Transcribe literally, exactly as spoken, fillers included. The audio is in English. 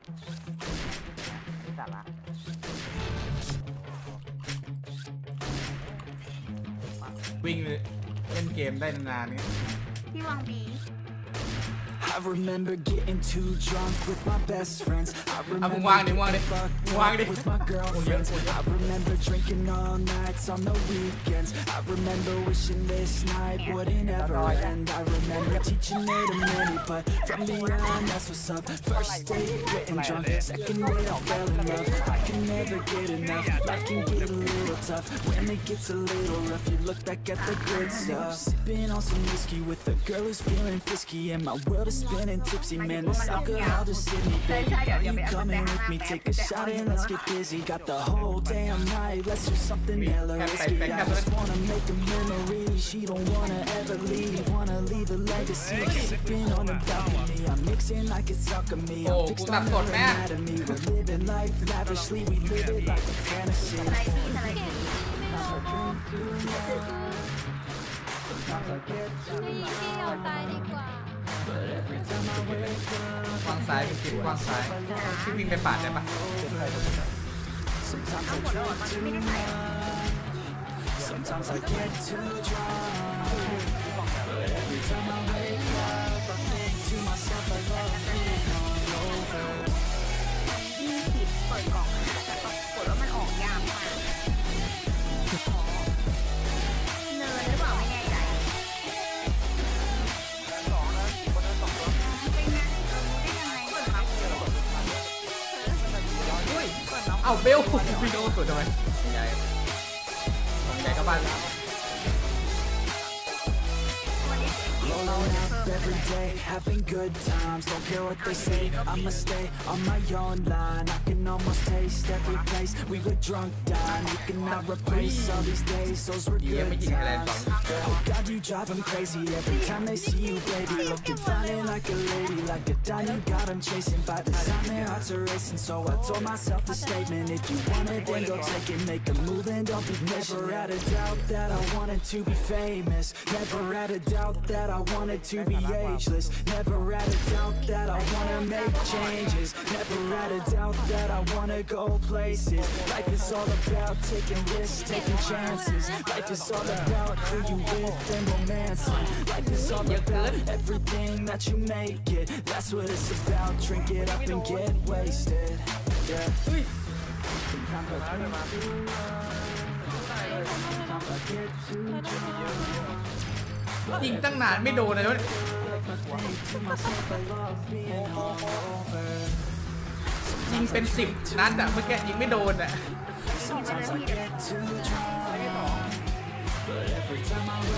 สาระวิ่งเล่นเกมได้นานๆนี่พี่วางบี I remember getting too drunk with my best friends. I remember getting fucked with my girlfriends. I remember drinking all nights on the weekends. I remember wishing this night wouldn't ever end. I remember teaching it to many, but from beyond that's what's up. First date getting drunk, second date I fell in love. I can never get enough. Life can get a little tough when it gets a little rough. You look back at the good stuff. Sipping on some whiskey with a girl who's feeling frisky, and my world is spinning tipsy. Man, this alcohol just hit me, baby. Are you coming with me? Take a shot and let's get busy. Got the whole damn night. Let's do something hella risky. I just wanna make a memory. She don't wanna ever leave. Wanna leave a legacy. Sipping on the balcony. I'm mixing like it's alchemy. I'm fixed on her anatomy. We're living life lavishly. We live it like a fantasy. วางซ้ายเป็นวางซ้ายที่วิ่งไปปาดได้ปะยี่สิบเปิดกล่องแต่ปรากฏว่ามันออกยากมากเนินหรือเปล่าไม่แน่ใจเอาเบลวิ่งโอ้สุดทำไมใหญ่ใหญ่ก็บ้านแล้ว Every day, having good times. Don't care what they say. I'ma stay on my own line. I can almost taste every place we were drunk, dying. We cannot replace all these days. Those were good times. Oh God, you drive them crazy every time they see you, baby. Looking fine like a lady, like a dime. You got them chasing by design. Their hearts are racing, so I told myself the statement: if you want it, then go take it. Make a move and don't be never had a doubt that I wanted to be famous. Never had a doubt that I wanted to be ageless. Never had a doubt that I wanna make changes. Never had a doubt that I wanna go places. Life is all about taking risks, taking chances. Life is all about who you with and romancing. Life is all about everything that you make it. That's what it's about. Drink it up and get wasted. Yeah. Sometimes I get too drunk. ยิงตั้งนานไม่โดนเลยด้วยยิงเป็นสิบนัดอะเมื่อกี้ยิงไม่โดนอะ Sometimes I get too drunk, but every time I